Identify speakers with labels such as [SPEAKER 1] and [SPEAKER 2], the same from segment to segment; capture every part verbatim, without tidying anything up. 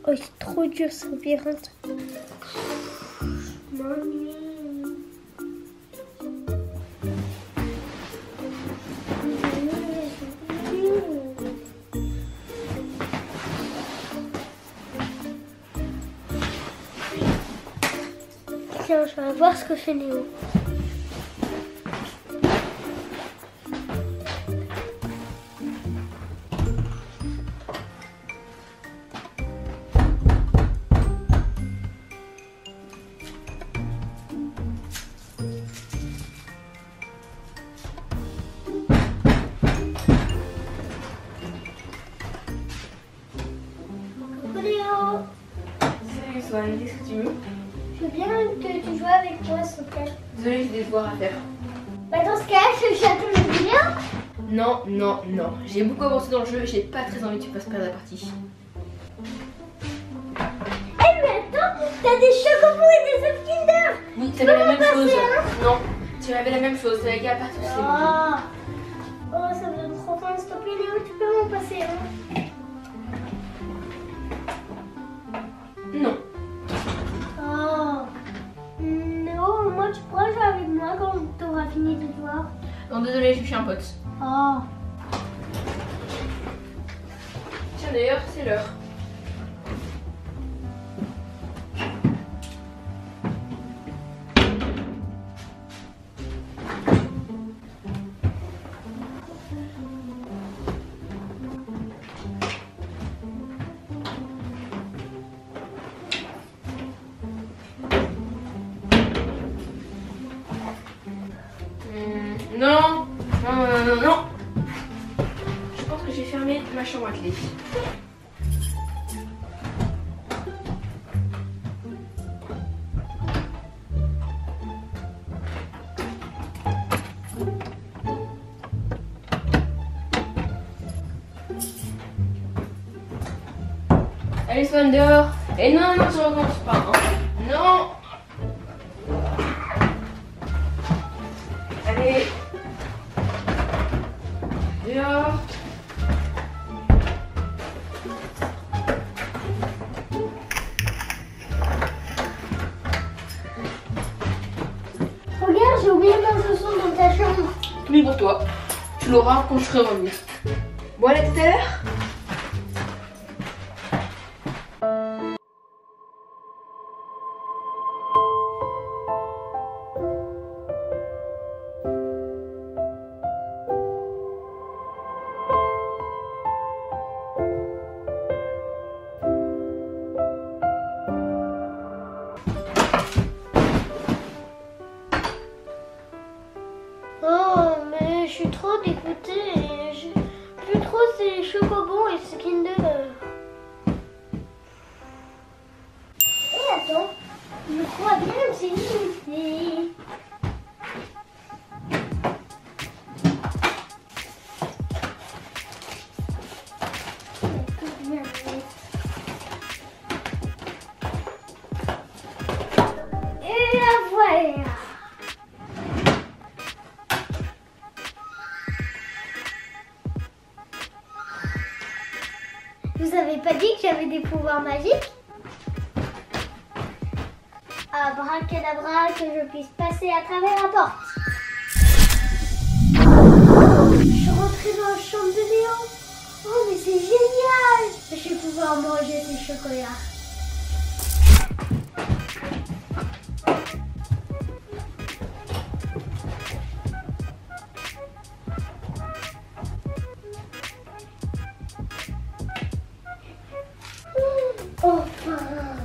[SPEAKER 1] Oh, c'est trop dur ce labyrinthe. Je m'ennuie. Tiens, je vais voir ce que fait Léo.
[SPEAKER 2] Salut, qu'est-ce que tu veux?
[SPEAKER 1] Je veux bien que tu joues avec moi, s'il te plaît.
[SPEAKER 2] Désolée, j'ai des devoirs à faire.
[SPEAKER 1] Bah dans ce cas, je château le bien.
[SPEAKER 2] Non, non, non. J'ai beaucoup avancé dans le jeu et j'ai pas très envie que tu fasses perdre la partie.
[SPEAKER 1] Eh hey, mais attends, t'as des chocobos et des œufs Kinder.
[SPEAKER 2] Oui, t'avais la même chose. Hein? Non, tu avais la même chose. Les gars, pas tous les
[SPEAKER 1] Ah. Oh, ça me donne trop faim. S'il te plaît, Léo, tu peux m'en passer un?
[SPEAKER 2] Non.
[SPEAKER 1] Oh. Non, moi tu pourras jouer avec moi quand tu auras fini de devoir.
[SPEAKER 2] Non, désolé, je suis un pote.
[SPEAKER 1] Oh.
[SPEAKER 2] Tiens, d'ailleurs, c'est l'heure. Non, non, non, non, non. Je pense que j'ai fermé ma chambre à clé. Allez, Swan, dehors. Et non, non, tu recommences pas. Hein. Non. Allez. Dehors.
[SPEAKER 1] Regarde, j'ai oublié ma chanson dans ta chambre.
[SPEAKER 2] Oui, pour toi. Tu l'auras quand je serai revenue. Bon, allez, tout à l'heure.
[SPEAKER 1] Oh, mais je suis trop dégoûtée. J'ai plus trop ces chocobons et ces Kinder. Et attends, je crois bien que c'est limité. Et la voilà. Vous avez pas dit que j'avais des pouvoirs magiques? Abracadabra, que je puisse passer à travers la porte. Je suis rentrée dans la chambre de Léo. Oh mais c'est génial! Je vais pouvoir manger ces chocolats. Enfin.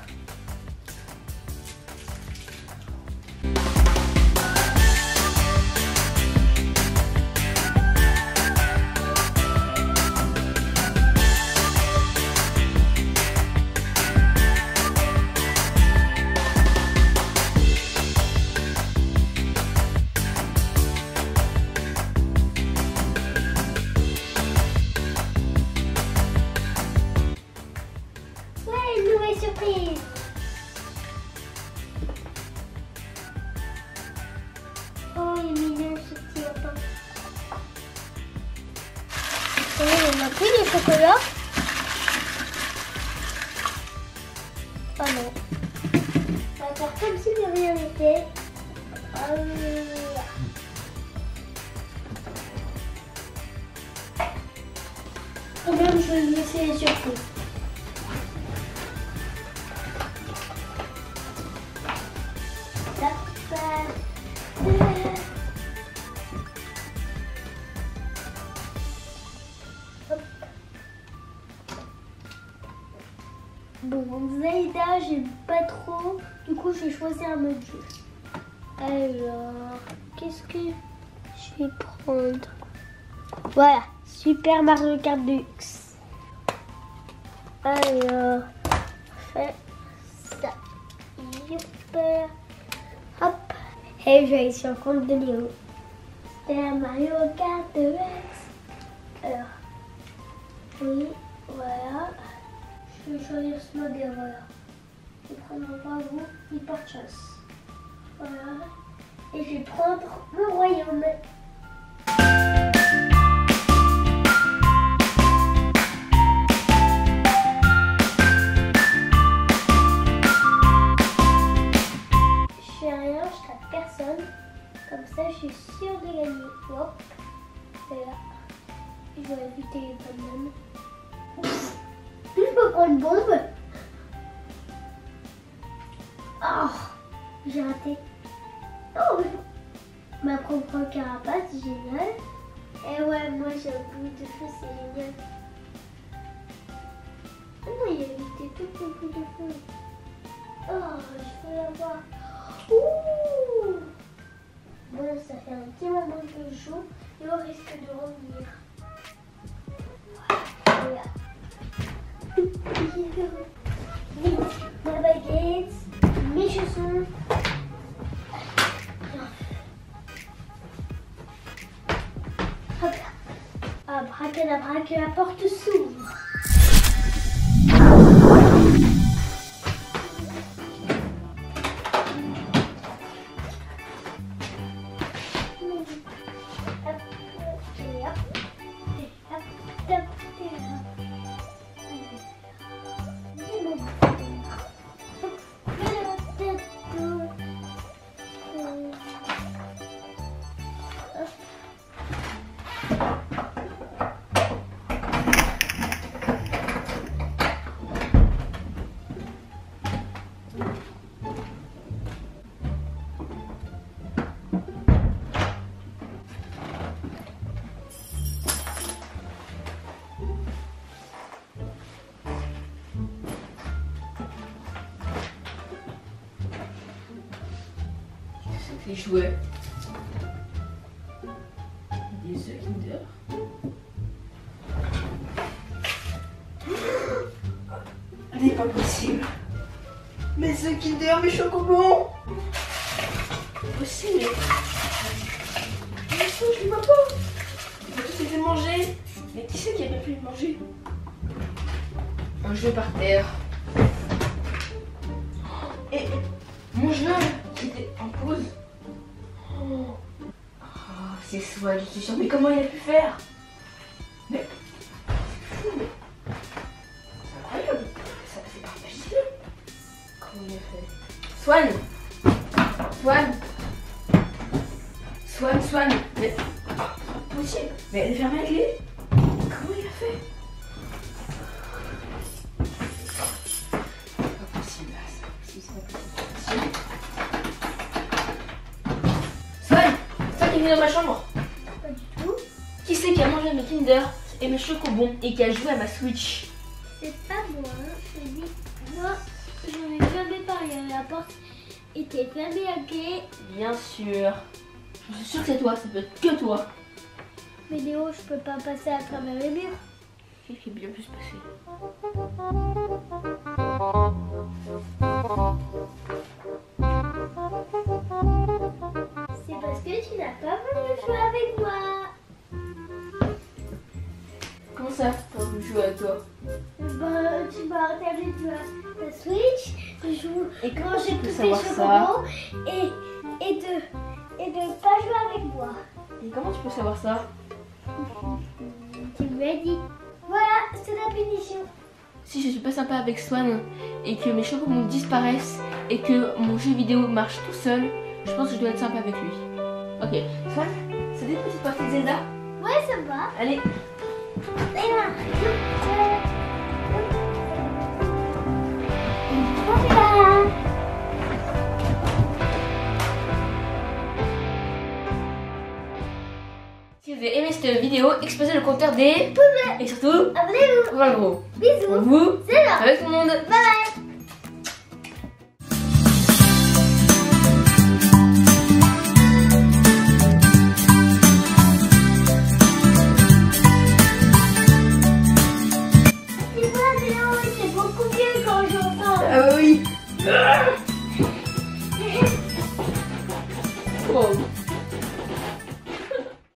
[SPEAKER 1] Surprise! Oh, il est mignon ce petit lapin. Oh, on a pris des chocolats. priorité. Euh... Quand même, je vais laisser les surprises. Bon, Zelda, j'aime pas trop. Du coup, j'ai choisi un autre jeu. Alors, qu'est-ce que je vais prendre? Voilà, Super Mario Kart Deluxe. Alors, fais ça. Super. Hop. Et je vais aller sur le compte de Léo. Super Mario Kart Deluxe. Alors, oui, voilà. Je vais choisir ce modèle, voilà. Je vais prendre un bravo, il porte chance. Voilà. Et je vais prendre le royaume. Je fais rien, je traite personne. Comme ça, je suis sûre de gagner. Hop. Et là. Je dois éviter les bananes. Je peux prendre une bombe. Oh, j'ai raté. Oh, ma propre carapace, génial. Et ouais, moi j'ai un bout de feu, c'est génial. Oh non, il a évité tout le bout de feu. Oh, je peux l'avoir. Ouh. Bon, ça fait un petit moment que je joue et on risque de revenir. Voilà. Vite, ma baguette, mes chaussons. Hop là. Abracadabra, que la porte s'ouvre.
[SPEAKER 2] Les jouets. Des œufs Kinder. n'est pas possible. Mes œufs Kinder, mes chocobons. C'est possible. Mais ça, je ne vois pas. Ils ont tous été mangés. Mais qui c'est qui a bien pu les manger? Un jeu par terre. Et mon jeu qui était en pause. Oh, c'est Swan, je suis sûre. Mais comment il a pu faire? Mais c'est fou, mais c'est incroyable. Ça c'est pas facile. Comment il a fait? Swan, Swan, Swan, Swan. Mais c'est pas possible. Mais elle est fermée la clé. Comment il a fait? Dans ma chambre.
[SPEAKER 1] Pas du tout.
[SPEAKER 2] Qui c'est qui a mangé mes Kinder et mes chocobons et qui a joué à ma Switch?
[SPEAKER 1] C'est pas moi, je te dis. Moi, je n'ai jamais parlé. La porte était fermée à clé.
[SPEAKER 2] Bien sûr. Je suis sûre que c'est toi, ça peut être que toi.
[SPEAKER 1] Mais Léo, je peux pas passer à travers les murs.
[SPEAKER 2] Qu'est-ce qui est bien pu se passer?
[SPEAKER 1] C'est parce que tu n'as pas voulu jouer avec moi.
[SPEAKER 2] Comment ça, t'as voulu jouer avec toi?
[SPEAKER 1] Bah, tu m'as regardé ta, ta Switch, tu joues,
[SPEAKER 2] et comment
[SPEAKER 1] manger
[SPEAKER 2] tu peux
[SPEAKER 1] tous tes
[SPEAKER 2] savoir
[SPEAKER 1] chocobons
[SPEAKER 2] ça?
[SPEAKER 1] et, et, de, et de pas jouer avec moi.
[SPEAKER 2] Et comment tu peux savoir ça?
[SPEAKER 1] Tu me l'as dit. Voilà, c'est la punition.
[SPEAKER 2] Si je suis pas sympa avec Swan et que mes chocobons disparaissent et que mon jeu vidéo marche tout seul, je pense que je dois être sympa avec lui. Ok, Swan, c'est des petites parties de Zelda?
[SPEAKER 1] Ouais, ça va.
[SPEAKER 2] Allez. Si vous avez aimé cette vidéo, explosez le compteur des pouces et surtout,
[SPEAKER 1] abonnez-vous.
[SPEAKER 2] en gros,
[SPEAKER 1] Bisous.
[SPEAKER 2] vous,
[SPEAKER 1] C'est là.
[SPEAKER 2] avec tout le monde.
[SPEAKER 1] Bye bye. C'est beaucoup mieux quand j'entends.
[SPEAKER 2] Ah oui. Wow.